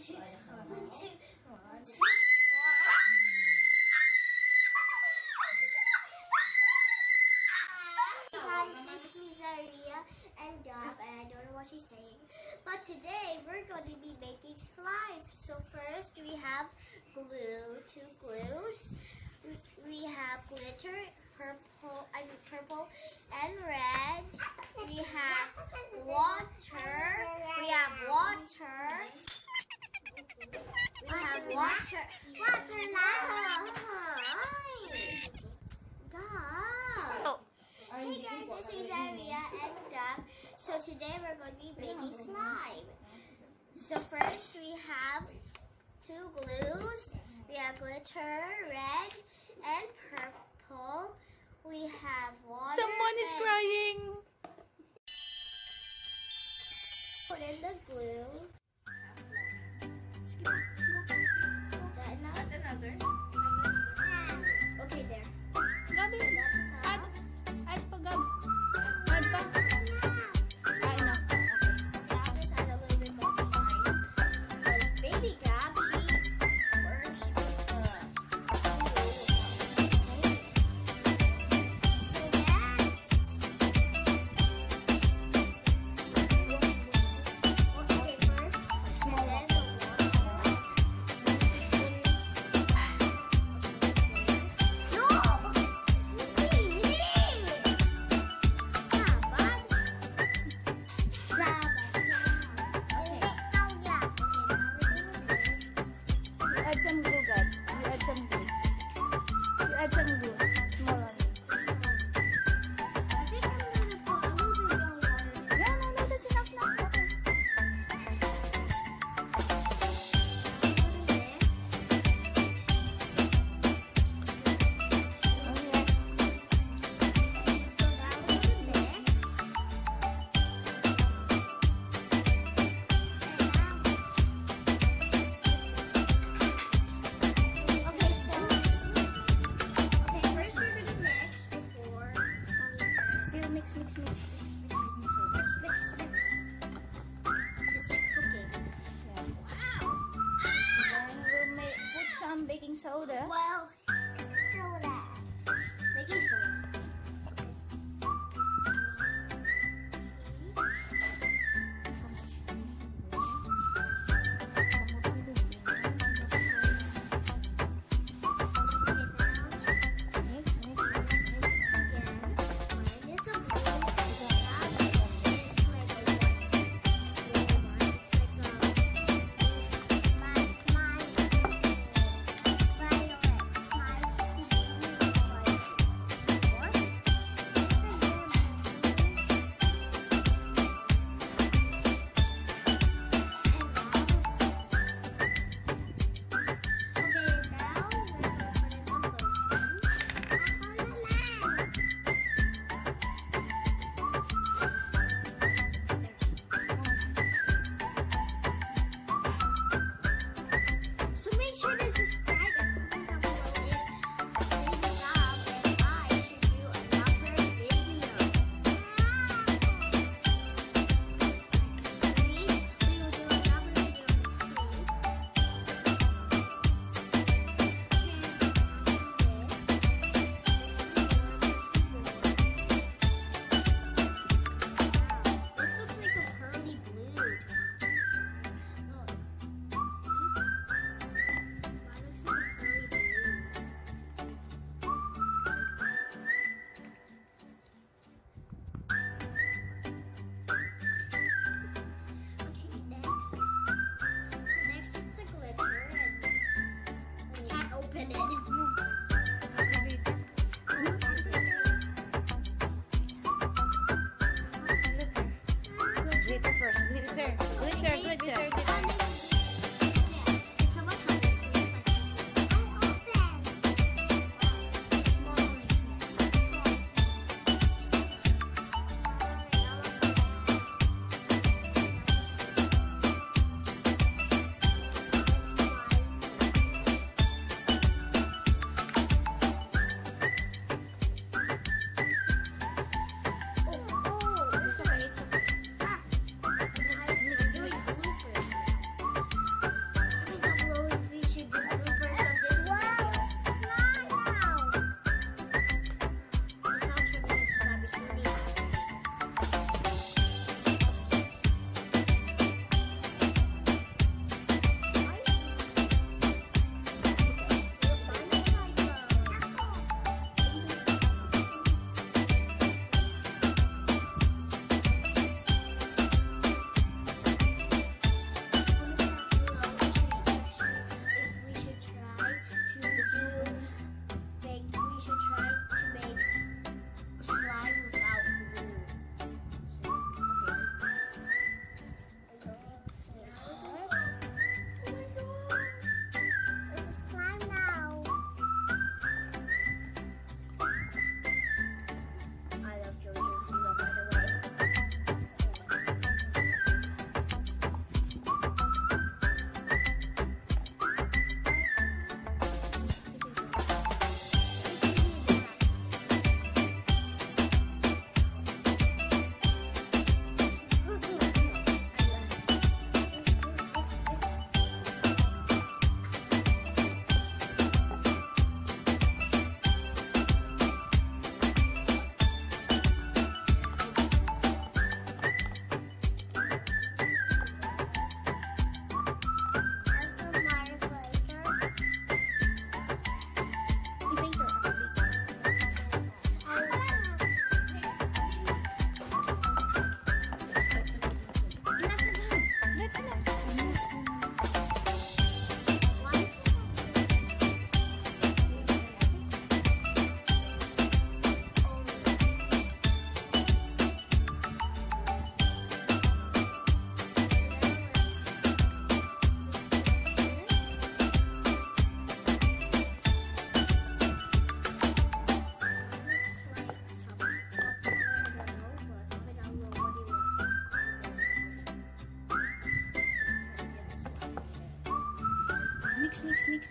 This is Zariah and Gab, and I don't know what she's saying. But today we're going to be making slime. So first we have glue, 2 glues. We have glitter, purple and red. We have water. We have water. We have water. Water now. God. Hey guys, this is Zariah and Gab. So today we're going to be making slime. So first we have 2 glues. We have glitter, red and purple. We have water. Someone is crying. Put in the glue. Is that enough? Another. Okay, there. Gabby, add pa, Gab. Add pa. Enough. Gab just add a little bit more behind. Because baby Gab, she put the glue. So next. Okay, first. And then the water. No! Add some glue, Gab. You add some glue. You add some glue. Small one. I think I'm going to put a little bit more water. No, that's enough now. Okay. So now we're going to mix. Okay, first we're going to mix before. Still mix. Mix. It's like cooking. Yeah. Wow. Then we'll put some baking soda. Well, soda. Baking soda. So make sure to subscribe and comment down below if Baby Gab and I should do another video. We will do another video next week. This looks like a pearly blue. Look. Mine looks like a pearly blue. Okay, next. So next is the glitter, and I can't open it. Glitter first. Glitter. It's okay. Mix, mix, mix.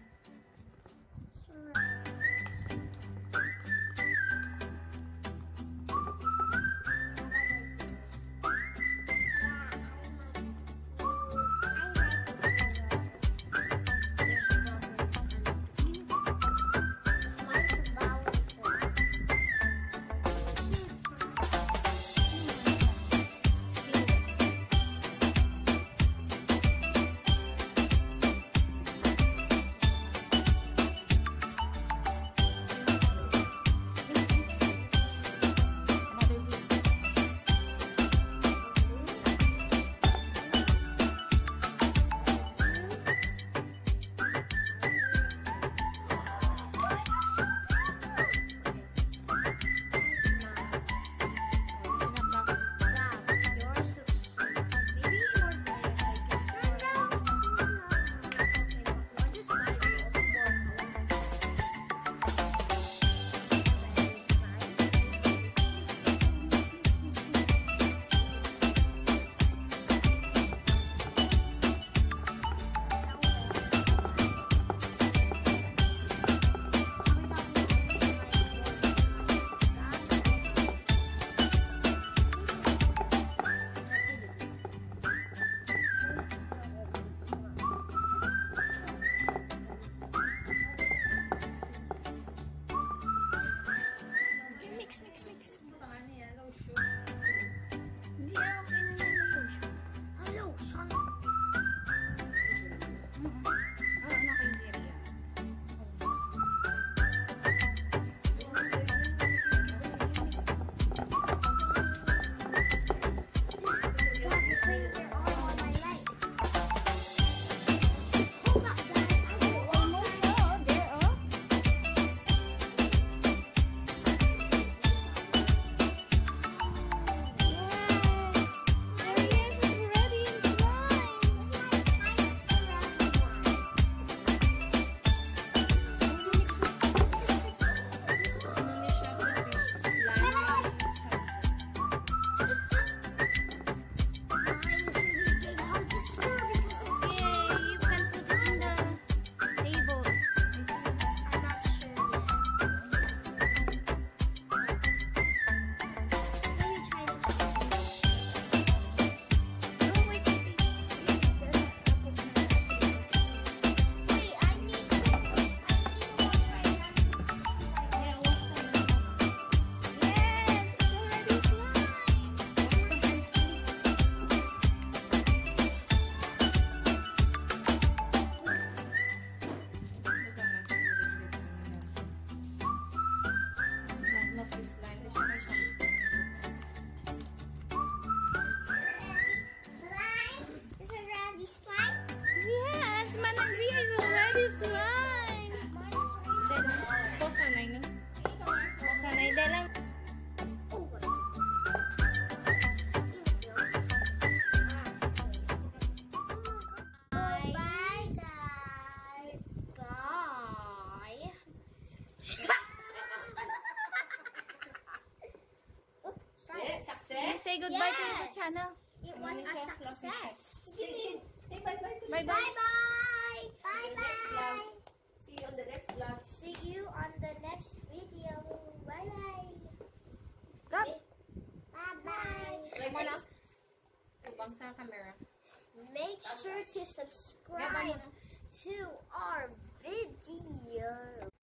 Say goodbye to the channel. It was a success. Say bye-bye to Bye-bye. Bye-bye. Bye-bye. See you on the next vlog. See you on the next video. Bye-bye. Gab. Bye-bye. Ibang sa camera. Make sure to subscribe to our video.